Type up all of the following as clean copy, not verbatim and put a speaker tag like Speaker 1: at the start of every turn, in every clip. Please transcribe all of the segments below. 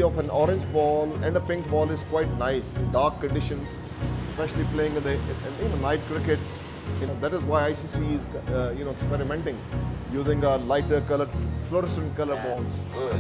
Speaker 1: of an orange ball and a pink ball is quite nice in dark conditions, especially playing in night cricket. That is why ICC is experimenting using a lighter colored, fluorescent color balls.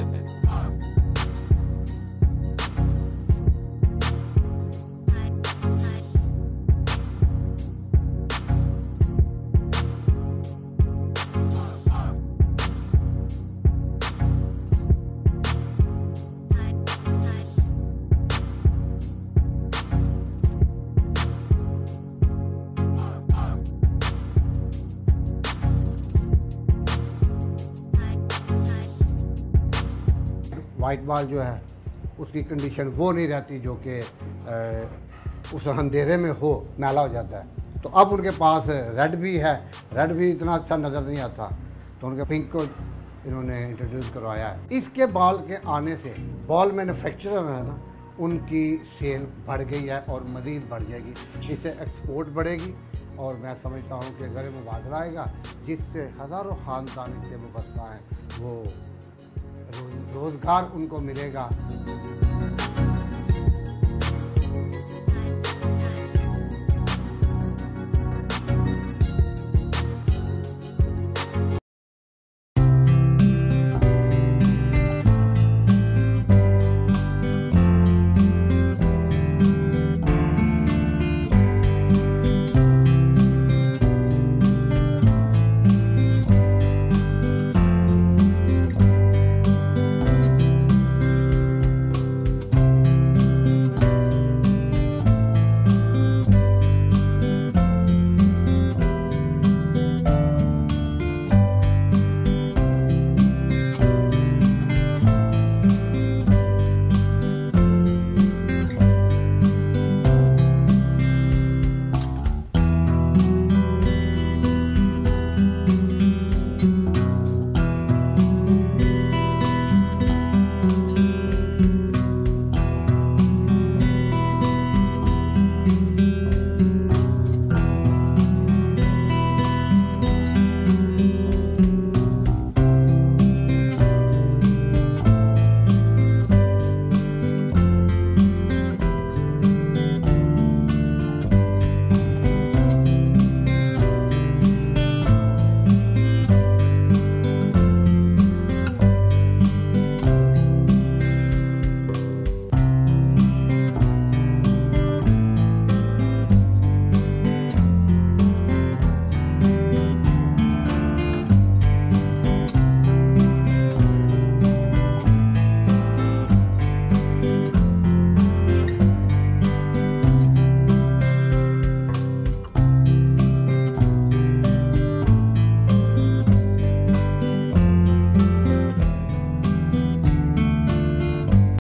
Speaker 2: White ball जो है उसकी condition वो नहीं रहती जो कि उस अंधेरे में हो, मैला हो जाता है। तो अब उनके पास रेड भी है, रेड भी इतना अच्छा नज़र नहीं आता, तो उनके पिंक को इन्होंने इंट्रोड्यूस करवाया है। इसके बॉल के आने से बॉल मैन्युफैक्चरर है ना, उनकी सेल बढ़ गई है और मज़ीद बढ़ जाएगी, इससे एक्सपोर्ट बढ़ेगी और मैं समझता हूँ कि ज़र मुबादला आएगा जिससे हज़ारों ख़ानदान इससे वाबस्ता हैं, वो रोज़गार उनको मिलेगा।